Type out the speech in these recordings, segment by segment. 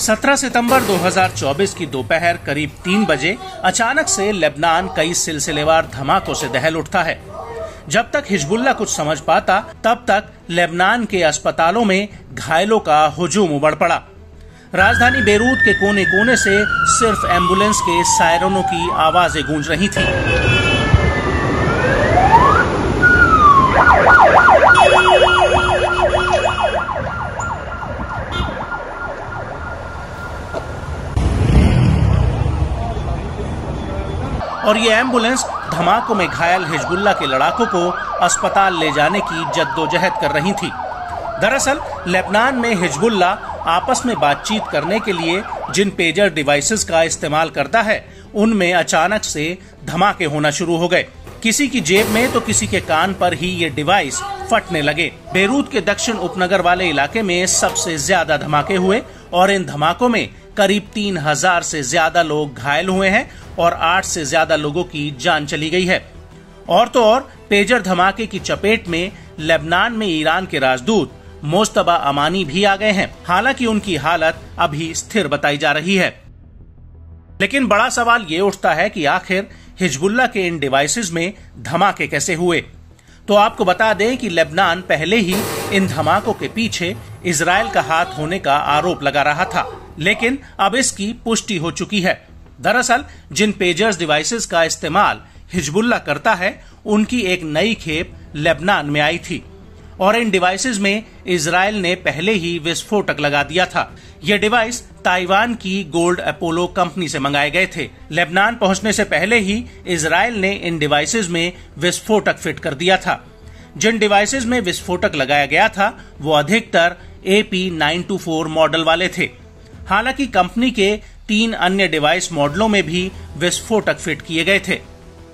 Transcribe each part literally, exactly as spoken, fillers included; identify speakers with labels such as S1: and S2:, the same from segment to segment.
S1: सत्रह सितंबर दो हज़ार चौबीस की दोपहर करीब तीन बजे अचानक से लेबनान कई सिलसिलेवार धमाकों से दहल उठता है। जब तक हिजबुल्लाह कुछ समझ पाता तब तक लेबनान के अस्पतालों में घायलों का हुजूम उमड़ पड़ा। राजधानी बेरूत के कोने कोने से सिर्फ एम्बुलेंस के सायरनों की आवाजें गूंज रही थी। और ये एम्बुलेंस धमाकों में घायल हिजबुल्लाह के लड़ाकों को अस्पताल ले जाने की जद्दोजहद कर रही थी। दरअसल लेबनान में हिजबुल्लाह आपस में बातचीत करने के लिए जिन पेजर डिवाइसेस का इस्तेमाल करता है, उनमें अचानक से धमाके होना शुरू हो गए। किसी की जेब में तो किसी के कान पर ही ये डिवाइस फटने लगे। बेरूत के दक्षिण उपनगर वाले इलाके में सबसे ज्यादा धमाके हुए और इन धमाकों में करीब तीन हजार से ज्यादा लोग घायल हुए हैं और आठ से ज्यादा लोगों की जान चली गई है। और तो और पेजर धमाके की चपेट में लेबनान में ईरान के राजदूत मोस्तबा अमानी भी आ गए हैं। हालांकि उनकी हालत अभी स्थिर बताई जा रही है। लेकिन बड़ा सवाल ये उठता है कि आखिर हिजबुल्लाह के इन डिवाइसेस में धमाके कैसे हुए। तो आपको बता दें कि लेबनान पहले ही इन धमाकों के पीछे इजराइल का हाथ होने का आरोप लगा रहा था, लेकिन अब इसकी पुष्टि हो चुकी है। दरअसल जिन पेजर्स डिवाइसेस का इस्तेमाल हिजबुल्लाह करता है, उनकी एक नई खेप लेबनान में आई थी और इन डिवाइसेस में इजराइल ने पहले ही विस्फोटक लगा दिया था। ये डिवाइस ताइवान की गोल्ड अपोलो कंपनी से मंगाए गए थे। लेबनान पहुंचने से पहले ही इजराइल ने इन डिवाइसेस में विस्फोटक फिट कर दिया था। जिन डिवाइसेस में विस्फोटक लगाया गया था वो अधिकतर A P nine two four model वाले थे। हालांकि कंपनी के तीन अन्य डिवाइस मॉडलों में भी विस्फोटक फिट किए गए थे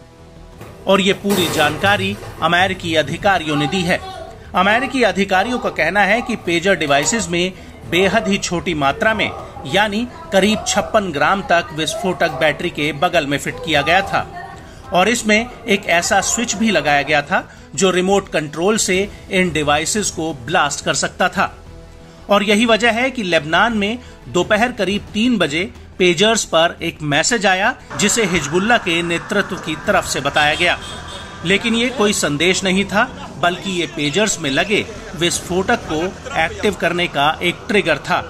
S1: और ये पूरी जानकारी अमेरिकी अधिकारियों ने दी है। अमेरिकी अधिकारियों का कहना है कि पेजर डिवाइसेस में बेहद ही छोटी मात्रा में यानी करीब छप्पन ग्राम तक विस्फोटक बैटरी के बगल में फिट किया गया था और इसमें एक ऐसा स्विच भी लगाया गया था जो रिमोट कंट्रोल से इन डिवाइसेस को ब्लास्ट कर सकता था। और यही वजह है कि लेबनान में दोपहर करीब तीन बजे पेजर्स पर एक मैसेज आया जिसे हिजबुल्लाह के नेतृत्व की तरफ से बताया गया। लेकिन ये कोई संदेश नहीं था, बल्कि ये पेजर्स में लगे विस्फोटक को एक्टिव करने का एक ट्रिगर था।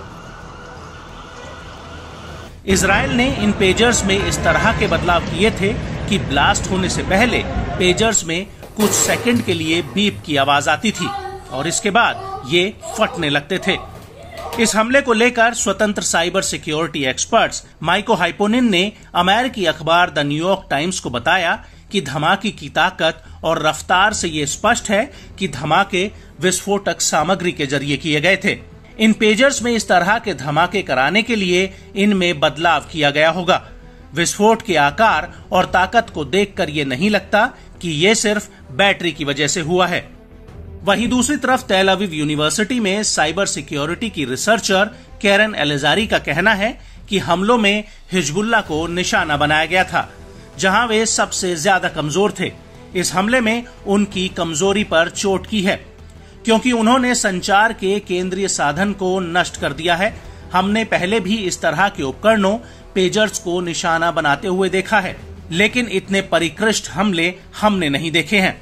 S1: इजराइल ने इन पेजर्स में इस तरह के बदलाव किए थे कि ब्लास्ट होने से पहले पेजर्स में कुछ सेकंड के लिए बीप की आवाज आती थी और इसके बाद ये फटने लगते थे। इस हमले को लेकर स्वतंत्र cyber security experts Mikko Hypponen ने अमेरिकी अखबार द न्यूयॉर्क टाइम्स को बताया कि धमाके की ताकत और रफ्तार से ये स्पष्ट है कि धमाके विस्फोटक सामग्री के जरिए किए गए थे। इन पेजर्स में इस तरह के धमाके कराने के लिए इनमें बदलाव किया गया होगा। विस्फोट के आकार और ताकत को देखकर ये नहीं लगता कि ये सिर्फ बैटरी की वजह से हुआ है। वहीं दूसरी तरफ तेल अवीव यूनिवर्सिटी में साइबर सिक्योरिटी की रिसर्चर कैरन एलेजारी का कहना है कि हमलों में हिजबुल्लाह को निशाना बनाया गया था, जहां वे सबसे ज्यादा कमजोर थे। इस हमले में उनकी कमजोरी पर चोट की है क्योंकि उन्होंने संचार के केंद्रीय साधन को नष्ट कर दिया है। हमने पहले भी इस तरह के उपकरणों पेजर्स को निशाना बनाते हुए देखा है, लेकिन इतने परिष्कृत हमले हमने नहीं देखे हैं।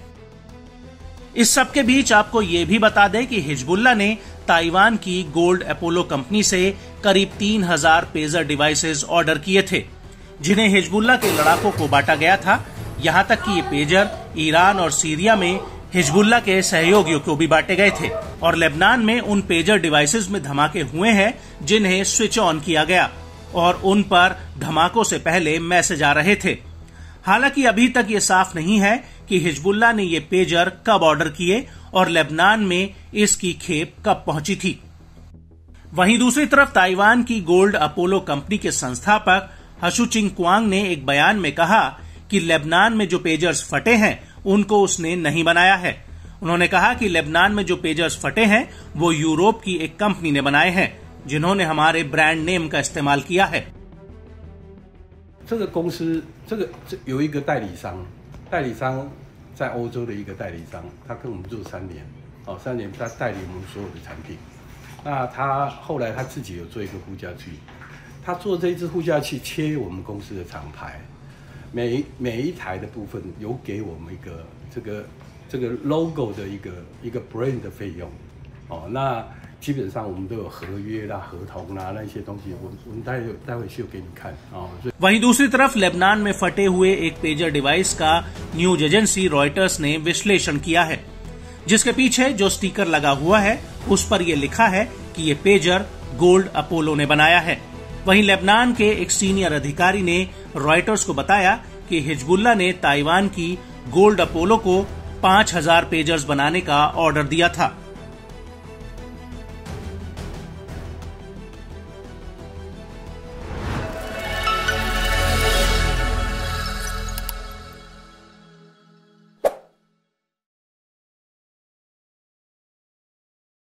S1: इस सब के बीच आपको ये भी बता दें कि हिजबुल्लाह ने ताइवान की गोल्ड अपोलो कंपनी से करीब तीन हजार पेजर डिवाइसेस ऑर्डर किए थे, जिन्हें हिजबुल्लाह के लड़ाकों को बांटा गया था। यहां तक कि ये पेजर ईरान और सीरिया में हिजबुल्लाह के सहयोगियों को भी बांटे गए थे और लेबनान में उन पेजर डिवाइसेस में धमाके हुए हैं जिन्हें स्विच ऑन किया गया और उन पर धमाकों से पहले मैसेज आ रहे थे। हालांकि अभी तक ये साफ नहीं है कि हिजबुल्लाह ने ये पेजर कब ऑर्डर किए और लेबनान में इसकी खेप कब पहुंची थी। वहीं दूसरी तरफ ताइवान की गोल्ड अपोलो कंपनी के संस्थापक हशुचिंग क्वांग ने एक बयान में कहा कि लेबनान में जो पेजर्स फटे हैं उनको उसने नहीं बनाया है। उन्होंने कहा कि लेबनान में जो पेजर्स फटे हैं वो यूरोप की एक कंपनी ने बनाए हैं, जिन्होंने हमारे ब्रांड नेम का इस्तेमाल किया है।
S2: 这个公司，这个有一个代理商，代理商在欧洲的一个代理商，他跟我们做三年，哦，三年他代理我们所有的产品， 那他后来他自己有做一个护驾器，他做这一支护驾器切我们公司的厂牌，每每一台的部分有给我们一个这个这个 logo 的一个一个 brand 的费用，哦，那基本上我们都有合约啦、合同啦那些东西，我我们待会待会秀给你看哦。
S1: वहीं दूसरी तरफ लेबनान में फटे हुए एक पेजर डिवाइस का न्यूज एजेंसी रॉयटर्स ने विश्लेषण किया है, जिसके पीछे जो स्टिकर लगा हुआ है उस पर यह लिखा है कि ये पेजर गोल्ड अपोलो ने बनाया है। वहीं लेबनान के एक सीनियर अधिकारी ने रॉयटर्स को बताया कि हिजबुल्लाह ने ताइवान की गोल्ड अपोलो को पांच हजार पेजर्स बनाने का ऑर्डर दिया था।